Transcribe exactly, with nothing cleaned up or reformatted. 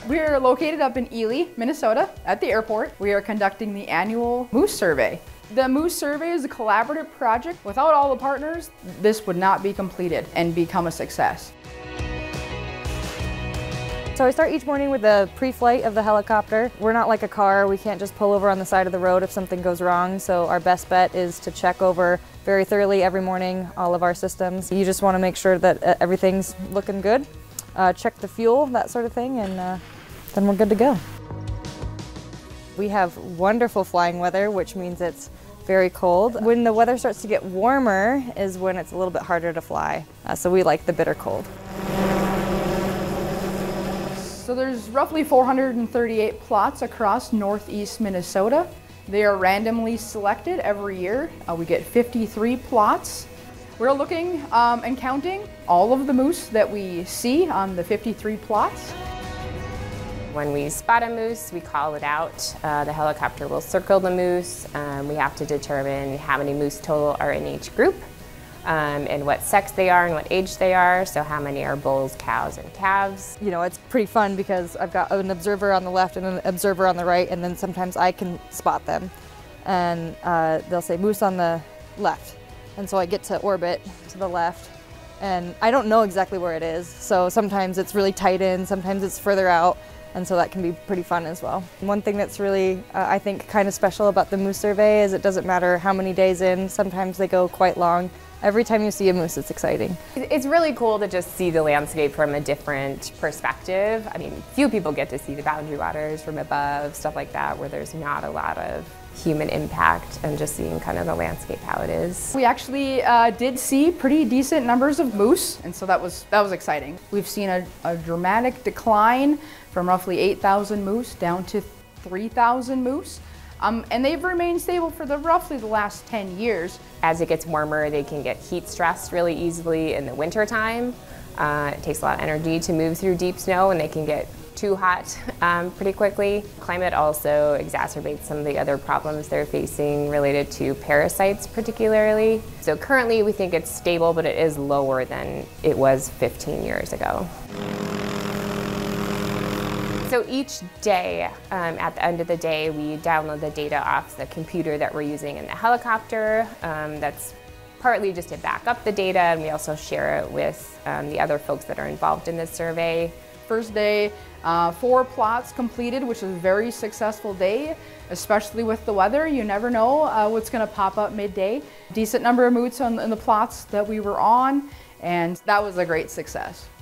We are located up in Ely, Minnesota, at the airport. We are conducting the annual moose survey. The moose survey is a collaborative project. Without all the partners, this would not be completed and become a success. So I start each morning with the pre-flight of the helicopter. We're not like a car, we can't just pull over on the side of the road if something goes wrong, so our best bet is to check over very thoroughly every morning all of our systems. You just want to make sure that uh, everything's looking good, uh, check the fuel, that sort of thing, and uh, then we're good to go. We have wonderful flying weather, which means it's very cold. When the weather starts to get warmer is when it's a little bit harder to fly, uh, so we like the bitter cold. So there's roughly four hundred thirty-eight plots across northeast Minnesota. They are randomly selected every year. Uh, we get fifty-three plots. We're looking um, and counting all of the moose that we see on the fifty-three plots. When we spot a moose, we call it out. Uh, the helicopter will circle the moose. Um, we have to determine how many moose total are in each group. Um, and what sex they are and what age they are, so how many are bulls, cows, and calves. You know, it's pretty fun because I've got an observer on the left and an observer on the right, and then sometimes I can spot them. And uh, they'll say moose on the left. And so I get to orbit to the left, and I don't know exactly where it is, so sometimes it's really tight in, sometimes it's further out, and so that can be pretty fun as well. One thing that's really, uh, I think, kind of special about the moose survey is it doesn't matter how many days in, sometimes they go quite long. Every time you see a moose, it's exciting. It's really cool to just see the landscape from a different perspective. I mean, few people get to see the boundary waters from above, stuff like that, where there's not a lot of human impact, and just seeing kind of the landscape how it is. We actually uh, did see pretty decent numbers of moose, and so that was, that was exciting. We've seen a, a dramatic decline from roughly eight thousand moose down to three thousand moose. Um, and they've remained stable for the roughly the last ten years. As it gets warmer, they can get heat stressed really easily in the winter time. Uh, it takes a lot of energy to move through deep snow, and they can get too hot um, pretty quickly. Climate also exacerbates some of the other problems they're facing related to parasites particularly. So currently we think it's stable, but it is lower than it was fifteen years ago. So each day, um, at the end of the day, we download the data off the computer that we're using in the helicopter. Um, that's partly just to back up the data, and we also share it with um, the other folks that are involved in this survey. First day, uh, four plots completed, which is a very successful day, especially with the weather. You never know uh, what's going to pop up midday. Decent number of moose on, on the plots that we were on, and that was a great success.